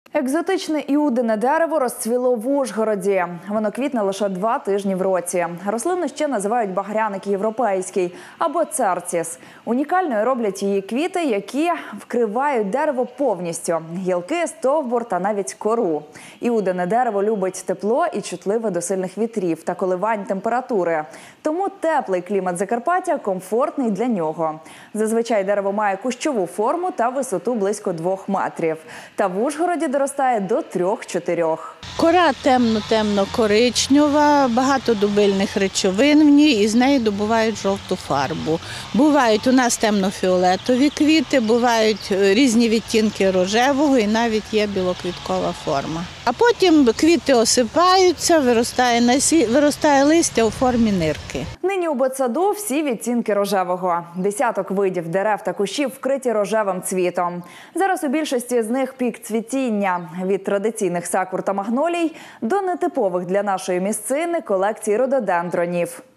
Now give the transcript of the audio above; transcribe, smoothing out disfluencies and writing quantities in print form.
Екзотичне іудине дерево розцвіло в Ужгороді. Воно квітне лише 2 тижні в році. Рослину ще називають багряник європейський або церціс. Унікальною роблять її квіти, які вкривають дерево повністю – гілки, стовбур та навіть кору. Іудине дерево любить тепло і чутливе до сильних вітрів та коливань температури. Тому теплий клімат Закарпаття комфортний для нього. Зазвичай дерево має кущову форму та висоту близько 2 метрів. Та в Ужгороді доростає до 3-4. Кора темно-коричнева, багато дубильних речовин в ній, і з неї добувають жовту фарбу. Бувають у нас темно-фіолетові квіти, бувають різні відтінки рожевого і навіть є білоквіткова форма. А потім квіти осипаються, виростає листя у формі нирки. Нині у ботсаду всі відтінки рожевого. Десяток видів дерев та кущів вкриті рожевим цвітом. Зараз у більшості з них пік цвітіння. Від традиційних сакур та магнолій до нетипових для нашої місцини колекцій рододендронів.